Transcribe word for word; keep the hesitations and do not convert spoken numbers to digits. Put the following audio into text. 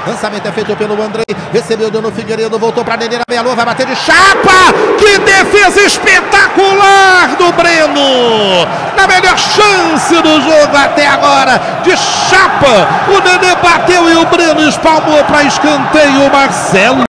Lançamento é feito pelo Andrei. Recebeu, deu no Figueiredo, voltou para Nenê na meia-lua, vai bater de chapa. Que defesa espetacular do Breno! Na melhor chance do jogo até agora, de chapa. O Nenê bateu e o Breno espalmou para escanteio, Marcelo.